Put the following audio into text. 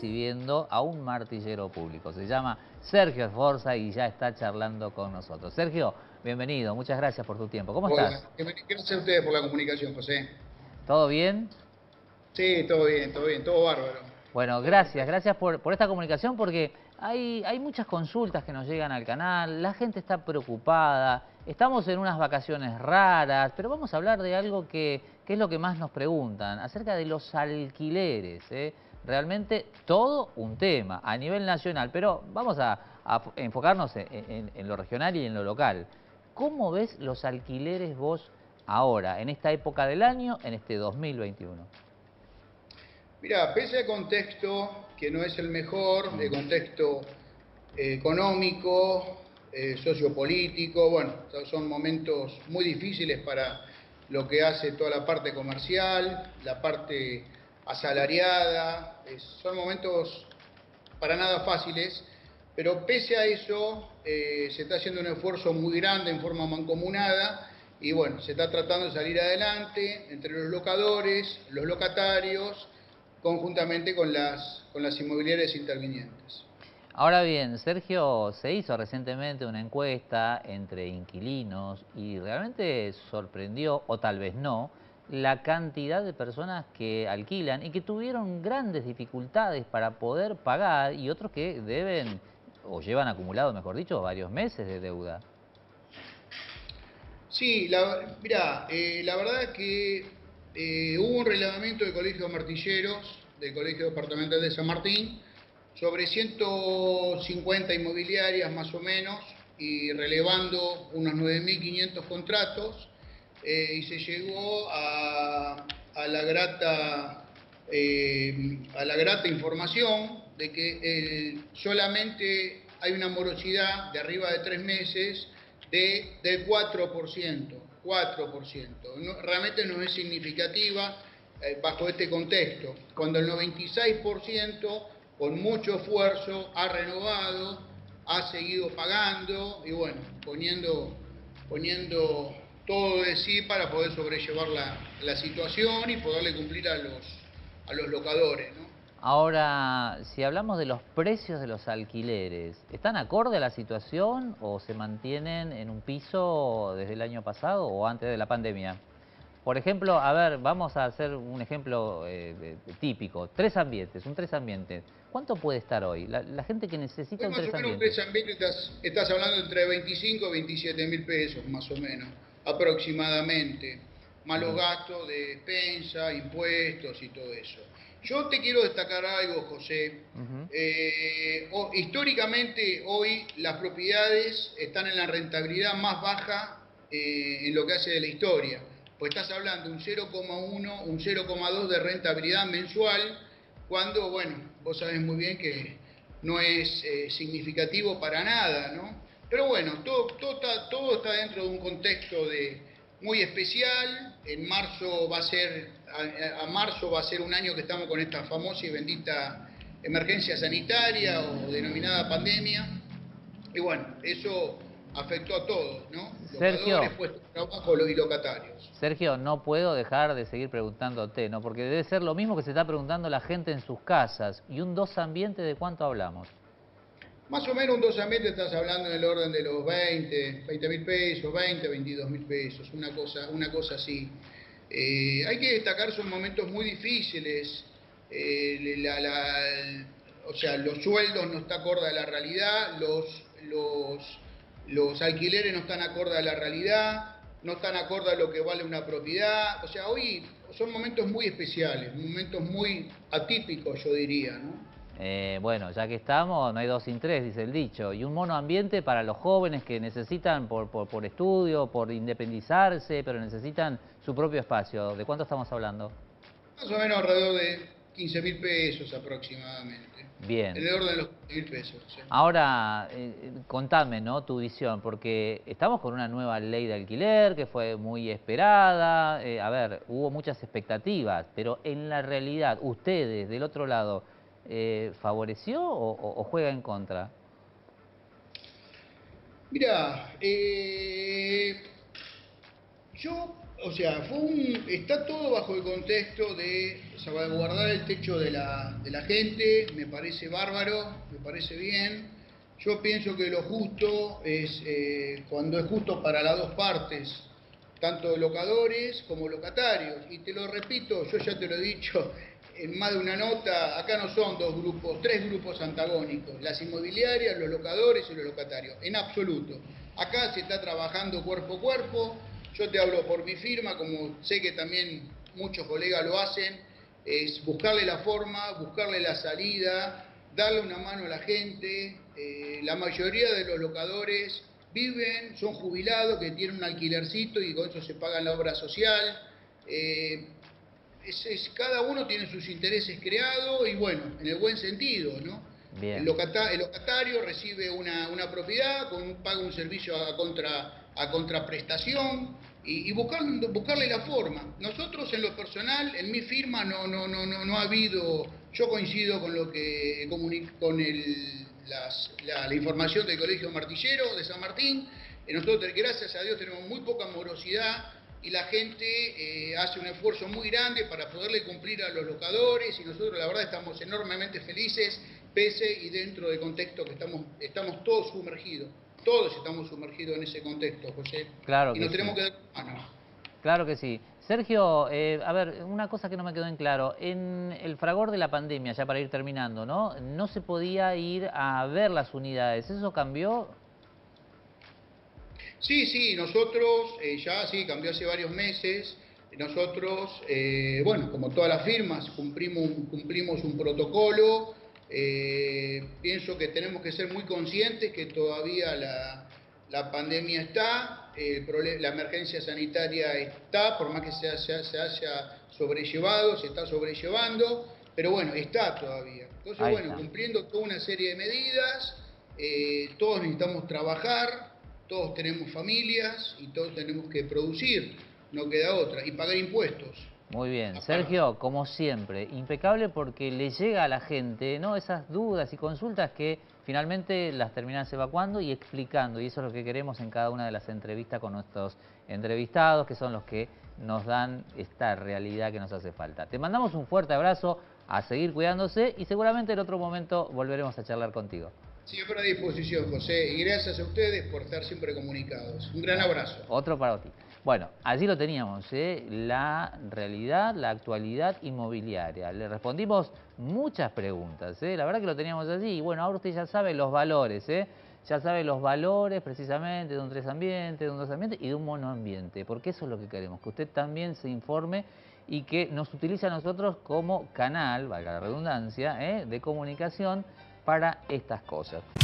recibiendo a un martillero público. Se llama Sergio Sforza y ya está charlando con nosotros. Sergio, bienvenido, muchas gracias por tu tiempo. ¿Cómo estás? Hola, gracias a ustedes por la comunicación, José. ¿Todo bien? Sí, todo bien, todo bárbaro. Bueno, Todo gracias, perfecto. gracias por esta comunicación porque hay muchas consultas que nos llegan al canal, la gente está preocupada, estamos en unas vacaciones raras, pero vamos a hablar de algo que es lo que más nos preguntan, acerca de los alquileres, ¿eh? Realmente todo un tema a nivel nacional, pero vamos a enfocarnos en lo regional y en lo local. ¿Cómo ves los alquileres vos ahora, en esta época del año, en este 2021? Mira, pese al contexto que no es el mejor, el contexto económico, sociopolítico, bueno, son momentos muy difíciles para lo que hace toda la parte comercial, la parte asalariada, son momentos para nada fáciles, pero pese a eso se está haciendo un esfuerzo muy grande en forma mancomunada y bueno, se está tratando de salir adelante entre los locadores, los locatarios, conjuntamente con las inmobiliarias intervinientes. Ahora bien, Sergio, se hizo recientemente una encuesta entre inquilinos y realmente sorprendió, o tal vez no, la cantidad de personas que alquilan y que tuvieron grandes dificultades para poder pagar y otros que deben, o llevan acumulado, mejor dicho, varios meses de deuda. Sí, mirá, la verdad es que hubo un relevamiento del Colegio de Martilleros, del Colegio Departamental de San Martín, sobre 150 inmobiliarias más o menos, y relevando unos 9.500 contratos, y se llegó a la grata información de que solamente hay una morosidad de arriba de 3 meses del 4%. 4%. No, realmente no es significativa bajo este contexto, cuando el 96% con mucho esfuerzo ha renovado, ha seguido pagando y bueno, poniendo todo de sí para poder sobrellevar la situación y poderle cumplir a los locadores, ¿no? Ahora, si hablamos de los precios de los alquileres, ¿están acorde a la situación o se mantienen en un piso desde el año pasado o antes de la pandemia? Por ejemplo, a ver, vamos a hacer un ejemplo típico. Tres ambientes, un tres ambientes. ¿Cuánto puede estar hoy? La gente que necesita Hoy un más tres o menos un ambientes. tres ambientes estás hablando entre 25 y 27.000 pesos, más o menos, aproximadamente. Más los Ujú. gastos de despensa, impuestos y todo eso. Yo te quiero destacar algo, José. Ujú. Históricamente hoy las propiedades están en la rentabilidad más baja en lo que hace de la historia. Pues estás hablando de un 0,1, un 0,2 de rentabilidad mensual, cuando, bueno, vos sabés muy bien que no es significativo para nada, ¿no? Pero bueno, todo está dentro de un contexto muy especial. En marzo va a ser, a marzo va a ser un año que estamos con esta famosa y bendita emergencia sanitaria o denominada pandemia. Y bueno, eso afectó a todos, ¿no? Locadores, Sergio, puestos de trabajo y locatarios. Sergio, no puedo dejar de seguir preguntándote, ¿no? Porque debe ser lo mismo que se está preguntando la gente en sus casas. ¿Y un dos ambiente de cuánto hablamos? Más o menos un dos ambientes estás hablando en el orden de los 20.000 pesos, 22.000 pesos, una cosa así. Hay que destacar, son momentos muy difíciles. O sea, los sueldos no están acorde a la realidad, los alquileres no están acorde a la realidad, no están acorde a lo que vale una propiedad. O sea, hoy son momentos muy especiales, momentos muy atípicos, yo diría, ¿no? Bueno, ya que estamos, no hay dos sin tres, dice el dicho. Y un monoambiente para los jóvenes que necesitan por estudio, por independizarse, pero necesitan su propio espacio. ¿De cuánto estamos hablando? Más o menos alrededor de 15.000 pesos aproximadamente. En Bien. el orden de los 15.000 pesos. Sí. Ahora, contame, ¿no? Tu visión, porque estamos con una nueva ley de alquiler que fue muy esperada. A ver, hubo muchas expectativas, pero en la realidad, ustedes del otro lado, ¿favoreció o juega en contra? Mira, yo O sea, está todo bajo el contexto de salvaguardar el techo de la gente, me parece bárbaro, me parece bien. Yo pienso que lo justo es cuando es justo para las dos partes, tanto locadores como locatarios. Y te lo repito, yo ya te lo he dicho en más de una nota, acá no son dos grupos, tres grupos antagónicos, las inmobiliarias, los locadores y los locatarios, en absoluto. Acá se está trabajando cuerpo a cuerpo. Yo te hablo por mi firma, como sé que también muchos colegas lo hacen, es buscarle la forma, buscarle la salida, darle una mano a la gente. La mayoría de los locadores viven, son jubilados, que tienen un alquilercito y con eso se pagan la obra social. Cada uno tiene sus intereses creados y bueno, en el buen sentido, ¿no? El Bien. locatario recibe una propiedad, paga un servicio a contraprestación y buscarle la forma. Nosotros en lo personal, en mi firma no ha habido, yo coincido con lo que la información del Colegio Martillero de San Martín. Nosotros, gracias a Dios, tenemos muy poca morosidad y la gente hace un esfuerzo muy grande para poderle cumplir a los locadores y nosotros la verdad estamos enormemente felices, pese y dentro del contexto que estamos todos estamos sumergidos en ese contexto, José, Claro y que nos sí. tenemos que dar mano. Claro que sí. Sergio, a ver, una cosa que no me quedó en claro. En el fragor de la pandemia, ya para ir terminando, ¿no? No se podía ir a ver las unidades. ¿Eso cambió? Sí, nosotros, ya sí, cambió hace varios meses. Nosotros, bueno, como todas las firmas, cumplimos un protocolo. Pienso que tenemos que ser muy conscientes que todavía la pandemia está, la emergencia sanitaria está, por más que se haya sobrellevado, se está sobrellevando, pero bueno, está todavía. Entonces, Ahí bueno, está. cumpliendo toda una serie de medidas, todos necesitamos trabajar, todos tenemos familias y todos tenemos que producir, no queda otra, y pagar impuestos, Muy bien. aparte. Sergio, como siempre, impecable porque le llega a la gente, ¿no? Esas dudas y consultas que finalmente las terminas evacuando y explicando. Y eso es lo que queremos en cada una de las entrevistas con nuestros entrevistados, que son los que nos dan esta realidad que nos hace falta. Te mandamos un fuerte abrazo, a seguir cuidándose y seguramente en otro momento volveremos a charlar contigo. Siempre a disposición, José, y gracias a ustedes por estar siempre comunicados. Un gran No, abrazo. otro para ti. Bueno, allí lo teníamos, la realidad, la actualidad inmobiliaria. Le respondimos muchas preguntas, la verdad que lo teníamos allí. Y bueno, ahora usted ya sabe los valores, ya sabe los valores precisamente de un tres ambiente, de un dos ambiente y de un monoambiente, porque eso es lo que queremos, que usted también se informe y que nos utilice a nosotros como canal, valga la redundancia, de comunicación para estas cosas.